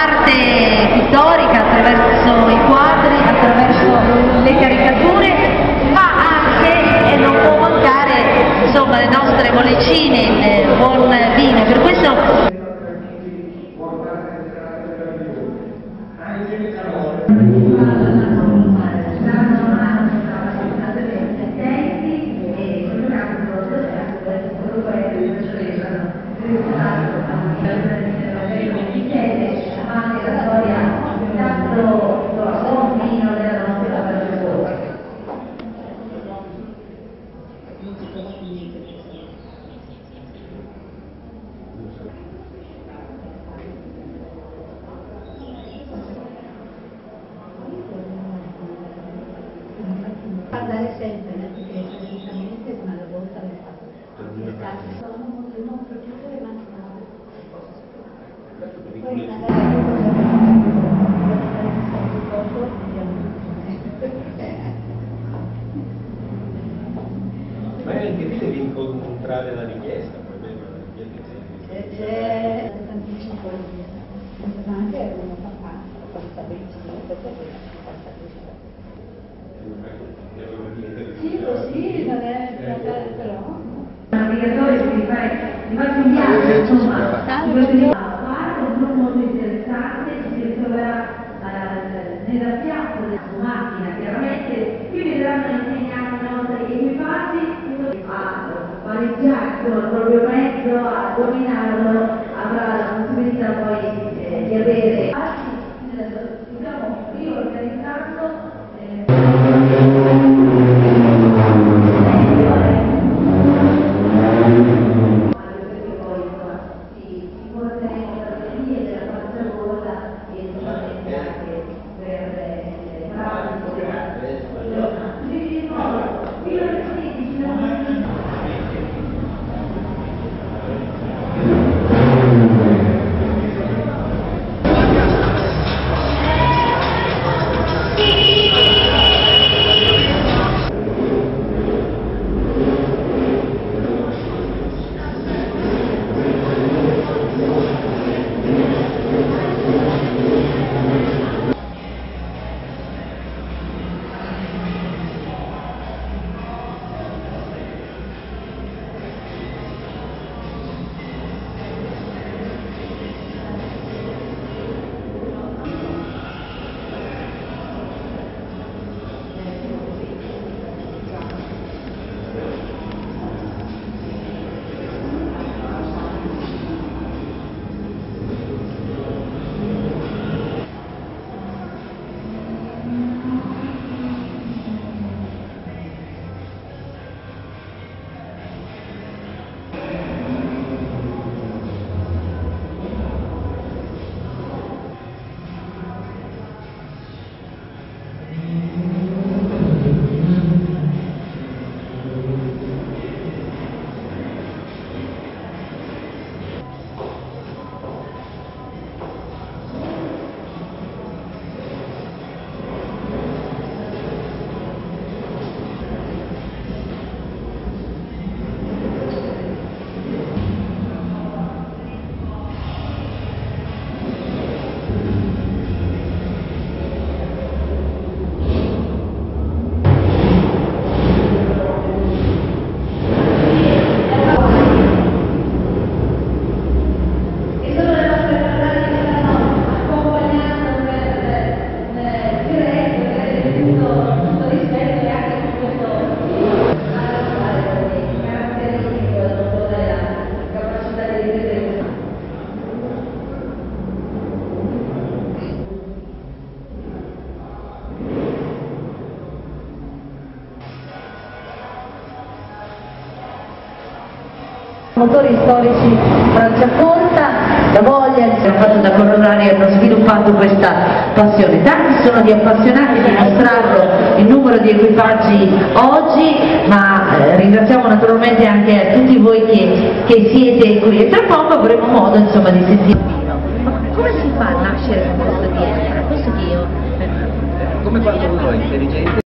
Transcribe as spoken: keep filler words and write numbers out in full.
l'arte pittorica attraverso i quadri, attraverso le caricature, ma anche, e non può mancare, insomma, le nostre bollicine, il buon vino. Per questo guardare sempre nel segreto decisamente una volta le case sono molto molto piccole ma poi magari ma anche lì devi incontrare la richiesta, c'è tantissimo poesia, ma anche uno papà, questa bellissima, sì, così non è però. Navigatore si fare, di fare un viaggio, insomma, a parte sono molto interessante, ci si ritroverà nella piazza della sua macchina, chiaramente qui vedranno insegnato i nostri equipaggi a pareggiare con il proprio mezzo, a dominarlo, avrà la possibilità poi eh, di avere stiamo riorganizzando motori storici Franciacorta, la voglia che hanno fatto da Coronari hanno sviluppato questa passione. Tanti sono gli appassionati di mostrarlo il numero di equipaggi oggi, ma eh, ringraziamo naturalmente anche a tutti voi che, che siete qui e tra poco avremo modo insomma di sentire. Ma come si fa a nascere con questo D N A? Questo che io... Come quando uno è intelligente